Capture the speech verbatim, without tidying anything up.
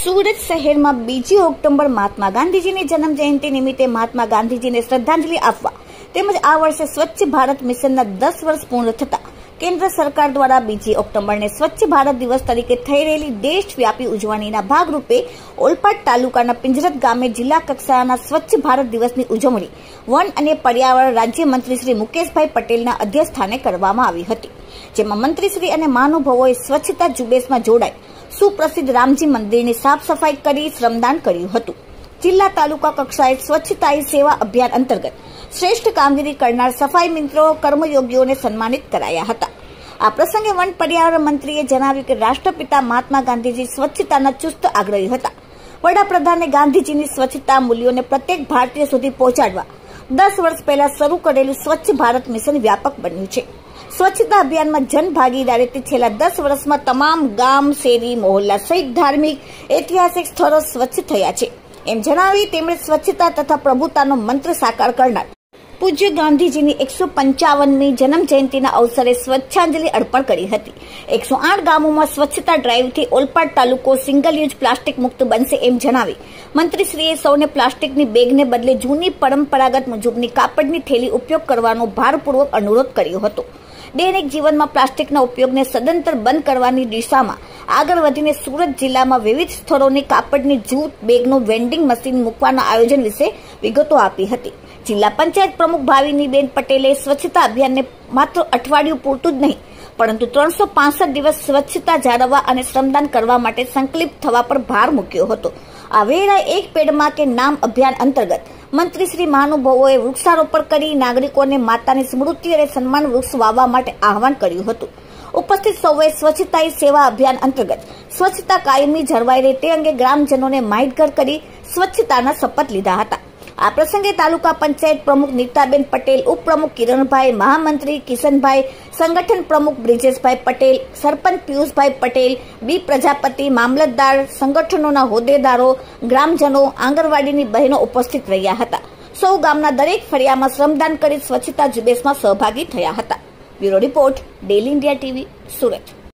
સુરત શહેરમાં બીજી ઓક્ટોબર મહાત્મા ગાંધીજીની જન્મ જયંતિ નિમિત્તે મહાત્મા ગાંધીજીને શ્રદ્ધાંજલિ આપવા તેમજ આ વર્ષે સ્વચ્છ ભારત મિશનના દસ વર્ષ પૂર્ણ થતા કેન્દ્ર સરકાર દ્વારા બીજી ઓક્ટોબરને સ્વચ્છ ભારત દિવસ તરીકે થઈ રહેલી દેશવ્યાપી ઉજવણીના ભાગરૂપે ઓલપાડ તાલુકાના પિંજરત ગામે જિલ્લા કક્ષાના સ્વચ્છ ભારત દિવસની ઉજવણી વન અને પર્યાવરણ રાજ્યમંત્રી શ્રી મુકેશભાઈ પટેલના અધ્યક્ષસ્થાને કરવામાં આવી હતી, જેમાં મંત્રીશ્રી અને મહાનુભાવોએ સ્વચ્છતા ઝુંબેશમાં જોડાઈ સુપ્રસિદ્ધ રામજી મંદિરની સાફ સફાઈ કરી શ્રમદાન કર્યું હતું. જિલ્લા તાલુકા કક્ષાએ સ્વચ્છતા હી સેવા અભિયાન અંતર્ગત શ્રેષ્ઠ કામગીરી કરનાર સફાઈ મિત્રો કર્મયોગીઓને સન્માનિત કરાયા હતા. આ પ્રસંગે વન પર્યાવરણ મંત્રીએ જણાવ્યું કે રાષ્ટ્રપિતા મહાત્મા ગાંધીજી સ્વચ્છતાના ચુસ્ત આગ્રહી હતા. વડાપ્રધાને ગાંધીજીની સ્વચ્છતા મૂલ્યોને પ્રત્યેક ભારતીય સુધી પહોંચાડવા દસ વર્ષ પહેલા શરૂ કરેલું સ્વચ્છ ભારત મિશન વ્યાપક બન્યું છે. સ્વચ્છતા અભિયાનમાં જન ભાગીદારીથી છેલ્લા દસ વર્ષમાં તમામ ગામ, શેરી, મહોલ્લા સહિત ધાર્મિક, ઐતિહાસિક સ્થળો સ્વચ્છ થયા છે એમ જણાવી તેમણે સ્વચ્છતા તથા પ્રભુતાનો મંત્ર સાકાર કરનાર પૂજ્ય ગાંધીજીની એકસો પંચાવનમી જન્મ જયંતિના અવસરે સ્વચ્છાંજલિ અર્પણ કરી હતી. એકસો આઠ ગામોમાં સ્વચ્છતા ડ્રાઈવથી ઓલપાડ તાલુકો સિંગલ યુઝ પ્લાસ્ટિક મુક્ત બનશે એમ જણાવી મંત્રીશ્રીએ સૌને પ્લાસ્ટિકની બેગને બદલે જૂની પરંપરાગત મુજબની કાપડની થેલી ઉપયોગ કરવાનો ભારપૂર્વક અનુરોધ કર્યો હતો. દૈનિક જીવનમાં પ્લાસ્ટિકના ઉપયોગને સદંતર બંધ કરવાની દિશામાં આગળ વધીને સુરત જિલ્લામાં વિવિધ સ્થળોની કાપડની જૂથ બેગનું વેન્ડિંગ મશીન મૂકવાના આયોજન વિશે વિગતો આપી હતી. જિલ્લા પંચાયત પ્રમુખ ભાવિનીબેન પટેલે સ્વચ્છતા અભિયાનને માત્ર અઠવાડિયું પૂરતું જ નહીં પરંતુ ત્રણસો પાસઠ દિવસ સ્વચ્છતા જાળવવા અને શ્રમદાન કરવા માટે સંકલ્પિત થવા પર ભાર મૂક્યો હતો. આ વેળાએ એક પેડમાં કે નામ અભિયાન અંતર્ગત મંત્રીશ્રી મહાનુભાવોએ વૃક્ષારોપણ કરી નાગરિકોને માતાની સ્મૃતિ અને સન્માન વૃક્ષ વાવવા માટે આહવાન કર્યું હતું. ઉપસ્થિત સૌએ સ્વચ્છતા હી સેવા અભિયાન અંતર્ગત સ્વચ્છતા કાયમી જળવાઈ રહે તે અંગે ગ્રામજનોને માહિતગાર કરી સ્વચ્છતાના શપથ લીધા હતા. આ પ્રસંગે તાલુકા પંચાયત પ્રમુખ નીતાબેન પટેલ, ઉપપ્રમુખ કિરણભાઈ, મહામંત્રી કિશનભાઈ, સંગઠન પ્રમુખ બ્રિજેશભાઈ પટેલ, સરપંચ પિયુષભાઈ પટેલ, બી પ્રજાપતિ, મામલતદાર, સંગઠનોના હોદ્દેદારો, ગ્રામજનો, આંગણવાડીની બહેનો ઉપસ્થિત રહ્યા હતા. સૌ ગામના દરેક ફળિયામાં શ્રમદાન કરી સ્વચ્છતા ઝુંબેશમાં સહભાગી થયા હતા. Bureau report, daily India TV, Surat.